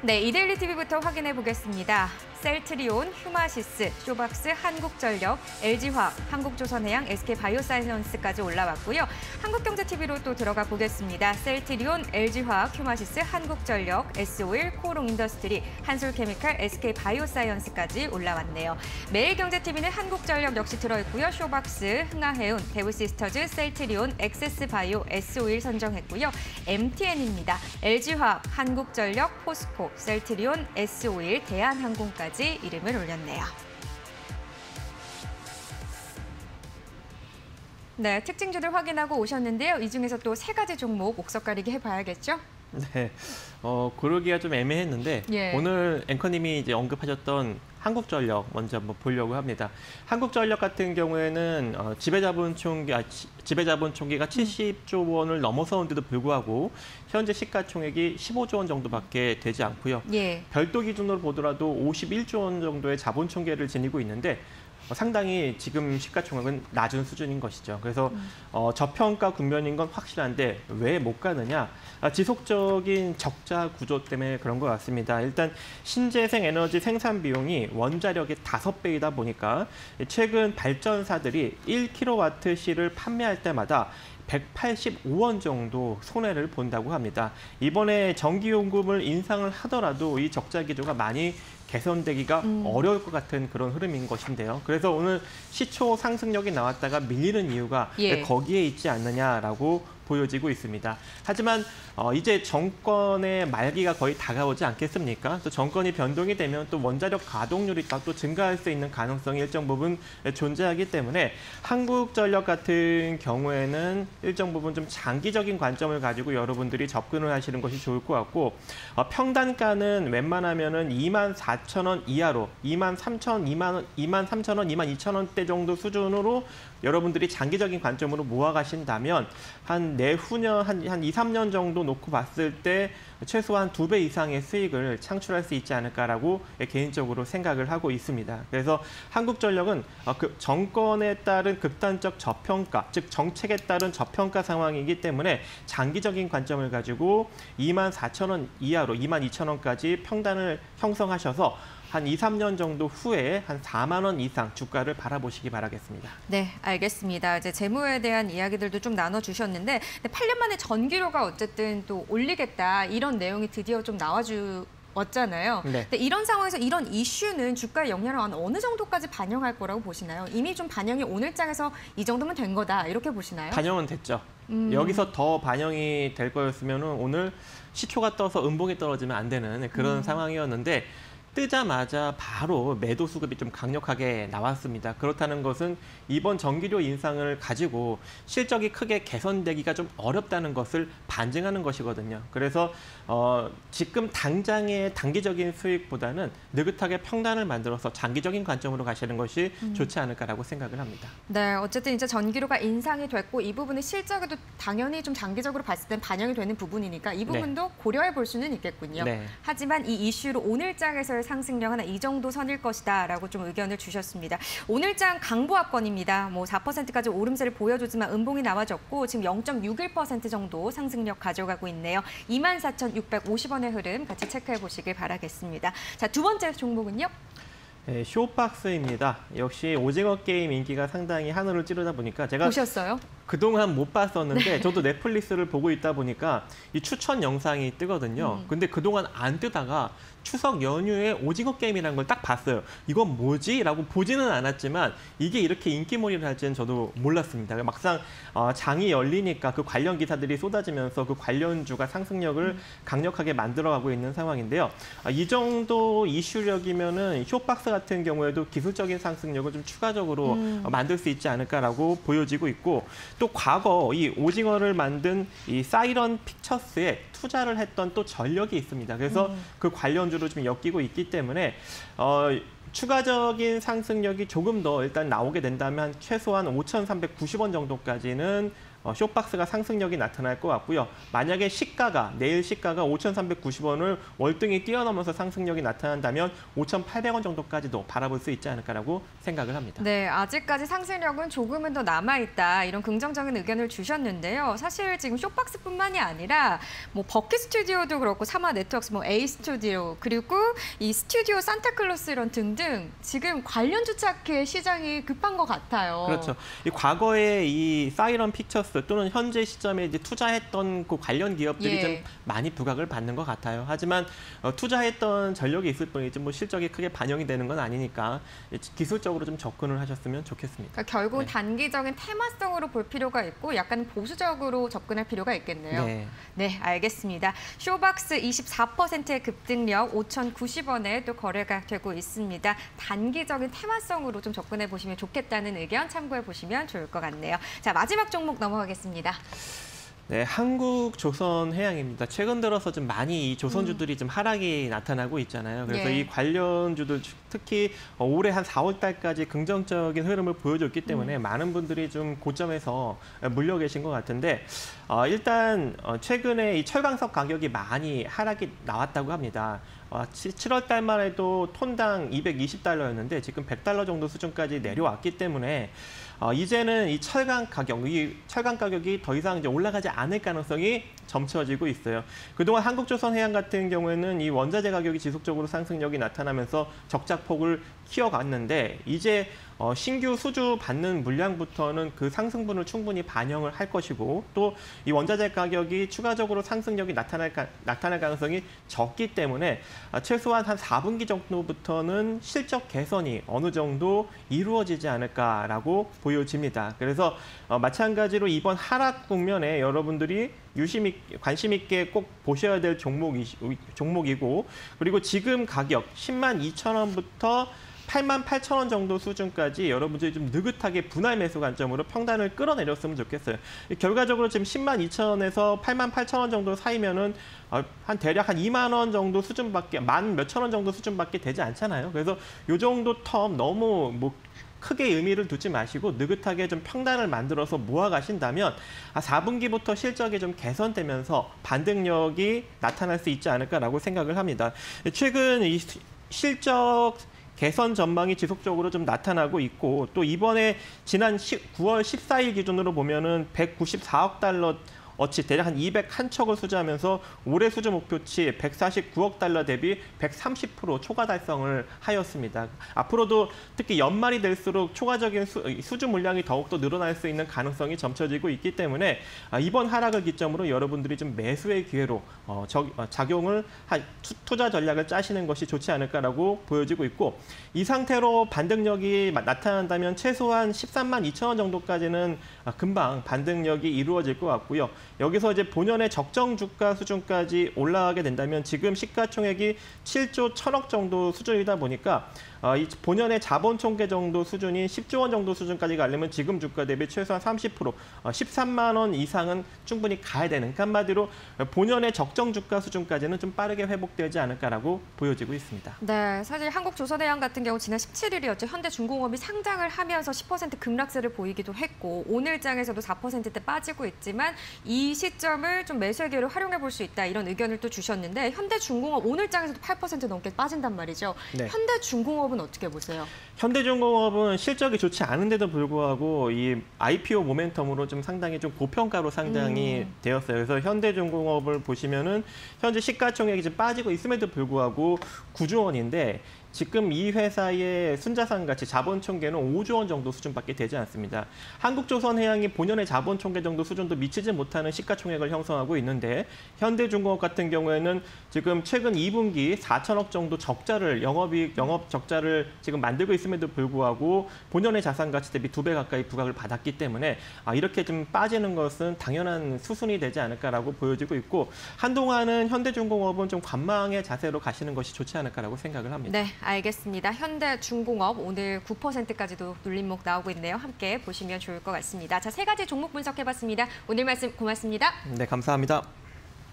네, 이데일리 TV부터 확인해 보겠습니다. 셀트리온, 휴마시스, 쇼박스, 한국전력, LG화학, 한국조선해양, SK바이오사이언스까지 올라왔고요. 한국경제TV로 또 들어가 보겠습니다. 셀트리온, LG화학, 휴마시스, 한국전력, S-오일, 코롱인더스트리, 한솔케미칼, SK바이오사이언스까지 올라왔네요. 매일경제TV는 한국전력 역시 들어있고요. 쇼박스, 흥하해운, 대우시스터즈, 셀트리온, 엑세스바이오, S-오일 선정했고요. MTN입니다. LG화학, 한국전력, 포스코, 셀트리온, S-오일, 대한항공까지 이름을 올렸네요. 네, 특징주들 확인하고 오셨는데요. 이 중에서 또 세 가지 종목 옥석 가리기 해봐야겠죠? 네, 고르기가 좀 애매했는데 예. 오늘 앵커님이 이제 언급하셨던 한국전력 먼저 한번 보려고 합니다. 한국전력 같은 경우에는 지배자본 총기가 70조 원을 넘어서는데도 불구하고 현재 시가총액이 15조 원 정도밖에 되지 않고요. 예. 별도 기준으로 보더라도 51조 원 정도의 자본 총계를 지니고 있는데 상당히 지금 시가총액은 낮은 수준인 것이죠. 그래서 저평가 국면인 건 확실한데 왜 못 가느냐? 지속적인 적자 구조 때문에 그런 것 같습니다. 일단 신재생 에너지 생산 비용이 원자력의 5배이다 보니까 최근 발전사들이 1kWh를 판매할 때마다 185원 정도 손해를 본다고 합니다. 이번에 전기요금을 인상을 하더라도 이 적자 기조가 많이 개선되기가 어려울 것 같은 그런 흐름인 것인데요. 그래서 오늘 시초 상승력이 나왔다가 밀리는 이유가 거기에 있지 않느냐라고 보여지고 있습니다. 하지만 이제 정권의 말기가 거의 다가오지 않겠습니까? 또 정권이 변동이 되면 또 원자력 가동률이 또 증가할 수 있는 가능성이 일정 부분 존재하기 때문에 한국전력 같은 경우에는 일정 부분 좀 장기적인 관점을 가지고 여러분들이 접근을 하시는 것이 좋을 것 같고 평단가는 웬만하면은 24,000원 이하로 23,000원, 22,000원대 정도 수준으로 여러분들이 장기적인 관점으로 모아가신다면 한 내후년 한 2, 3년 정도 놓고 봤을 때 최소한 2배 이상의 수익을 창출할 수 있지 않을까라고 개인적으로 생각을 하고 있습니다. 그래서 한국전력은 그 정권에 따른 극단적 저평가, 즉 정책에 따른 저평가 상황이기 때문에 장기적인 관점을 가지고 24,000원 이하로 22,000원까지 평단을 형성하셔서 한 2, 3년 정도 후에 한 4만 원 이상 주가를 바라보시기 바라겠습니다. 네, 알겠습니다. 이제 재무에 대한 이야기들도 좀 나눠주셨는데 8년 만에 전기료가 어쨌든 또 올리겠다 이런 내용이 드디어 좀 왔잖아요. 네. 근데 이런 상황에서 이런 이슈는 주가에 영향을 어느 정도까지 반영할 거라고 보시나요? 이미 좀 반영이 오늘 장에서 이 정도면 된 거다 이렇게 보시나요? 반영은 됐죠. 여기서 더 반영이 될 거였으면 오늘 시초가 떠서 음봉이 떨어지면 안 되는 그런 상황이었는데 뜨자마자 바로 매도 수급이 좀 강력하게 나왔습니다. 그렇다는 것은 이번 전기료 인상을 가지고 실적이 크게 개선되기가 좀 어렵다는 것을 반증하는 것이거든요. 그래서 지금 당장의 단기적인 수익보다는 느긋하게 평단을 만들어서 장기적인 관점으로 가시는 것이 좋지 않을까라고 생각을 합니다. 네, 어쨌든 이제 전기료가 인상이 됐고 이 부분은 실적에도 당연히 좀 장기적으로 봤을 땐 반영이 되는 부분이니까 이 부분도 고려해 볼 수는 있겠군요. 네. 하지만 이 이슈로 오늘장에서의 상승력은 이 정도 선일 것이다라고 좀 의견을 주셨습니다. 오늘장 강보합권입니다. 뭐 4%까지 오름세를 보여주지만 음봉이 나와졌고 지금 0.61% 정도 상승력 가져가고 있네요. 24,650원의 흐름 같이 체크해 보시길 바라겠습니다. 자, 두 번째 종목은요? 네, 쇼박스입니다. 역시 오징어 게임 인기가 상당히 하늘을 찌르다 보니까 제가 보셨어요? 그동안 못 봤었는데 저도 넷플릭스를 보고 있다 보니까 이 추천 영상이 뜨거든요. 근데 그동안 안 뜨다가 추석 연휴에 오징어 게임이라는 걸 딱 봤어요. 이건 뭐지? 라고 보지는 않았지만 이게 이렇게 인기몰이를 할지는 저도 몰랐습니다. 막상 장이 열리니까 그 관련 기사들이 쏟아지면서 그 관련주가 상승력을 강력하게 만들어가고 있는 상황인데요. 이 정도 이슈력이면은 쇼박스 같은 경우에도 기술적인 상승력을 좀 추가적으로 만들 수 있지 않을까라고 보여지고 있고 또 과거 이 오징어를 만든 이 사이런 픽처스에 투자를 했던 또 전력이 있습니다. 그래서 그 관련주로 좀 엮이고 있기 때문에 추가적인 상승력이 조금 더 일단 나오게 된다면 최소한 5,390원 정도까지는 쇼박스가 상승력이 나타날 것 같고요. 만약에 내일 시가가 5,390원을 월등히 뛰어넘어서 상승력이 나타난다면 5,800원 정도까지도 바라볼 수 있지 않을까라고 생각을 합니다. 네, 아직까지 상승력은 조금은 더 남아있다. 이런 긍정적인 의견을 주셨는데요. 사실 지금 쇼박스뿐만이 아니라 뭐 버킷 스튜디오도 그렇고 사마 네트워크스, 뭐 A 스튜디오, 그리고 이 스튜디오 산타클로스 이런 등등 지금 관련 주착해 시장이 급한 것 같아요. 그렇죠. 이 과거에 이 사이런 픽처스 또는 현재 시점에 이제 투자했던 그 관련 기업들이 좀 많이 부각을 받는 것 같아요. 하지만 투자했던 전력이 있을 뿐이지 뭐 실적이 크게 반영이 되는 건 아니니까 기술적으로 좀 접근을 하셨으면 좋겠습니다. 그러니까 결국은 단기적인 테마성으로 볼 필요가 있고 약간 보수적으로 접근할 필요가 있겠네요. 네, 알겠습니다. 쇼박스 24%의 급등력 5,090원에 또 거래가 되고 있습니다. 단기적인 테마성으로 좀 접근해 보시면 좋겠다는 의견 참고해 보시면 좋을 것 같네요. 자, 마지막 종목 넘어가겠습니다. 네, 한국조선해양입니다. 최근 들어서 좀 많이 이 조선주들이 좀 하락이 나타나고 있잖아요. 그래서 이 관련주들 특히 올해 한 4월 달까지 긍정적인 흐름을 보여줬기 때문에 많은 분들이 좀 고점에서 물려 계신 것 같은데 일단 최근에 이 철강석 가격이 많이 하락이 나왔다고 합니다. 7월 달만 해도 톤당 220달러였는데 지금 100달러 정도 수준까지 내려왔기 때문에 이제는 이 철강 가격이 더 이상 이제 올라가지 않을 가능성이 점쳐지고 있어요. 그동안 한국조선해양 같은 경우에는 이 원자재 가격이 지속적으로 상승력이 나타나면서 적자폭을 키워갔는데 이제 신규 수주 받는 물량부터는 그 상승분을 충분히 반영을 할 것이고 또 이 원자재 가격이 추가적으로 상승력이 나타날 가능성이 적기 때문에 최소한 한 4분기 정도부터는 실적 개선이 어느 정도 이루어지지 않을까라고 보여집니다. 그래서 마찬가지로 이번 하락 국면에 여러분들이 관심 있게 꼭 보셔야 될 종목이고 그리고 지금 가격 10만 2천 원부터 8만 8천 원 정도 수준까지 여러분들이 좀 느긋하게 분할 매수 관점으로 평단을 끌어내렸으면 좋겠어요. 결과적으로 지금 10만 2천 원에서 8만 8천 원 정도 사이면은 한 대략 한 2만 원 정도 수준밖에, 만 몇천 원 정도 수준밖에 되지 않잖아요. 그래서 이 정도 텀 너무 크게 의미를 두지 마시고 느긋하게 좀 평단을 만들어서 모아가신다면 4분기부터 실적이 좀 개선되면서 반등력이 나타날 수 있지 않을까라고 생각을 합니다. 최근 이 실적 개선 전망이 지속적으로 좀 나타나고 있고 또 이번에 지난 9월 14일 기준으로 보면은 194억 달러 어치 대략 한 201척을 수주하면서 올해 수주 목표치 149억 달러 대비 130% 초과 달성을 하였습니다. 앞으로도 특히 연말이 될수록 초과적인 수주 물량이 더욱더 늘어날 수 있는 가능성이 점쳐지고 있기 때문에 이번 하락을 기점으로 여러분들이 좀 매수의 기회로 작용을 투자 전략을 짜시는 것이 좋지 않을까라고 보여지고 있고 이 상태로 반등력이 나타난다면 최소한 13만 2천 원 정도까지는 금방 반등력이 이루어질 것 같고요. 여기서 이제 본연의 적정 주가 수준까지 올라가게 된다면 지금 시가총액이 7조 1천억 정도 수준이다 보니까 이 본연의 자본 총계 정도 수준인 10조 원 정도 수준까지 가려면 지금 주가 대비 최소한 30%, 13만 원 이상은 충분히 가야 되는, 그러니까 한마디로 본연의 적정 주가 수준까지는 좀 빠르게 회복되지 않을까라고 보여지고 있습니다. 네, 사실 한국조선해양 같은 경우 지난 17일이었죠. 현대중공업이 상장을 하면서 10% 급락세를 보이기도 했고 오늘장에서도 4%대 빠지고 있지만 이 시점을 좀 매수의 기회로 활용해 볼 수 있다 이런 의견을 또 주셨는데 현대중공업 오늘장에서도 8% 넘게 빠진단 말이죠. 네. 현대중공업은 어떻게 보세요? 현대중공업은 실적이 좋지 않은데도 불구하고 이 IPO 모멘텀으로 좀 상당히 좀 고평가로 상장이 되었어요. 그래서 현대중공업을 보시면은 현재 시가총액이 좀 빠지고 있음에도 불구하고 9조 원인데 지금 이 회사의 순자산 가치 자본 총계는 5조 원 정도 수준밖에 되지 않습니다. 한국조선해양이 본연의 자본 총계 정도 수준도 미치지 못하는 시가총액을 형성하고 있는데 현대중공업 같은 경우에는 지금 최근 2분기 4천억 정도 적자를 영업 적자를 지금 만들고 있음에도 불구하고 본연의 자산 가치 대비 2배 가까이 부각을 받았기 때문에 이렇게 좀 빠지는 것은 당연한 수순이 되지 않을까라고 보여지고 있고 한동안은 현대중공업은 좀 관망의 자세로 가시는 것이 좋지 않을까라고 생각을 합니다. 네. 알겠습니다. 현대중공업 오늘 9%까지도 눌림목 나오고 있네요. 함께 보시면 좋을 것 같습니다. 자, 세 가지 종목 분석해봤습니다. 오늘 말씀 고맙습니다. 네, 감사합니다.